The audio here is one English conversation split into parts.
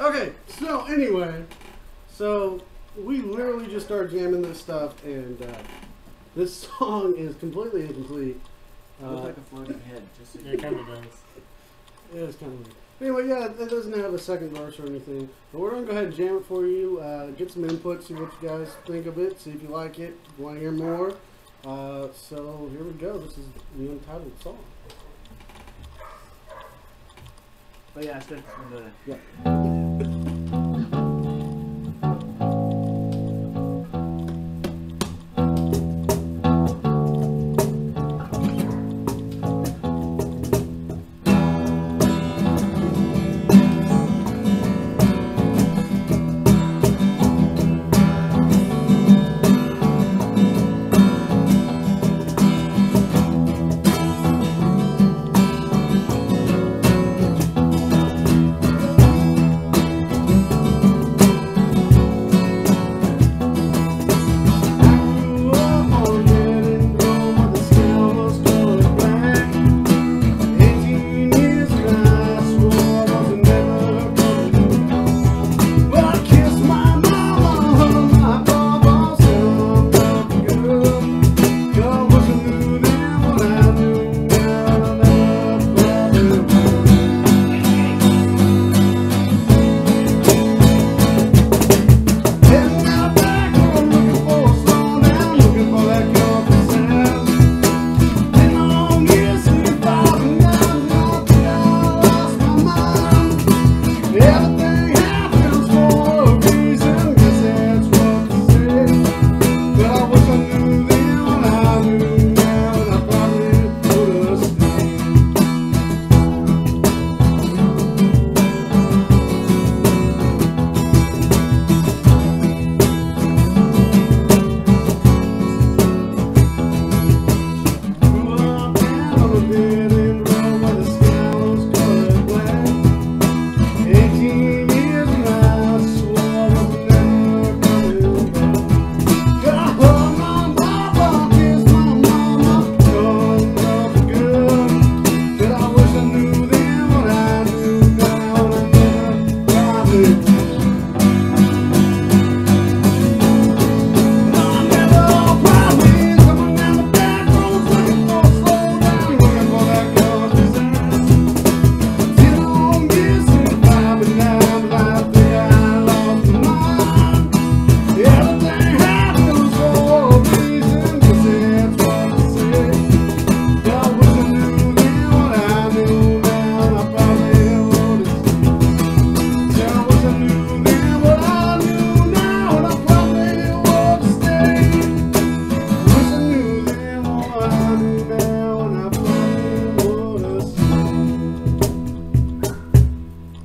Okay, so anyway, so we literally just started jamming this stuff, and this song is completely incomplete. Looks like a floating head. Just so Yeah, it kind of does. Yeah, it's kind of weird. Anyway, yeah, it doesn't have a second verse or anything. But we're going to go ahead and jam it for you, get some input, see what you guys think of it, see if you like it, if you want to hear more. So here we go. This is the untitled song. But yeah, I started from the... Yeah.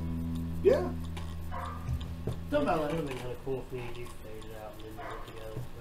Something about that would have been kind of cool if we faded out and then we were together.